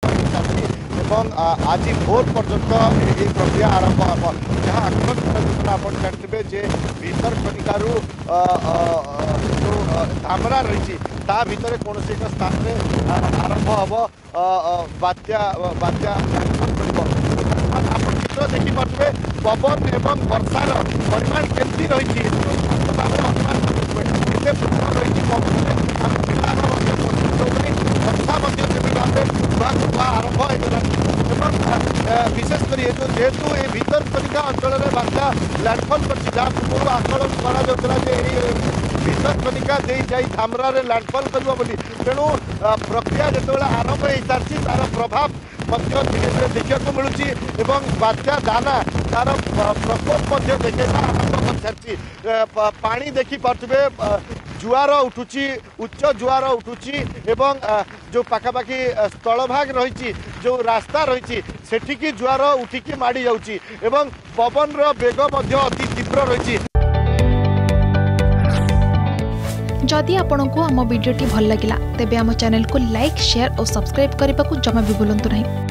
एवं आज भोर पर्यंत ये प्रक्रिया आरंभ हो जहाँ आकलन आप जानते जे भितरकनिकार जो धामरा रही ता भितर कौन एक स्थान में आरंभ हम बात्या बात्या आप चित्र देखिपे पवन एवं वर्षार परिमाण केमती रही आरंभ विशेषकर ये जेहेतु ये भितरकनिका अंचल में बात्या लैंडफॉल कर आकलन करा भितरकनिका दे जाई धामरा लैंडफॉल कर तेणु प्रक्रिया जो आरंभ हो सारी तार प्रभाव धीरे धीरे देखा मिलूँ बात्या दाना तार प्रकोप देखा आरंभ कर सारी पानी देखी पारे जुआर उठुची उच्च जुआर उठुची एवं जो पाखापाखि स्थलभाग रही जो रास्ता रही सेठिकी जुआर उठिकी माड़ी जाउची एवं पवन बेग अति तीव्र रही। जदि आपंक आम भिडी भल लगा तेब आम चैनल को लाइक शेयर और सब्सक्राइब करने को जमा भी भूलु नहीं।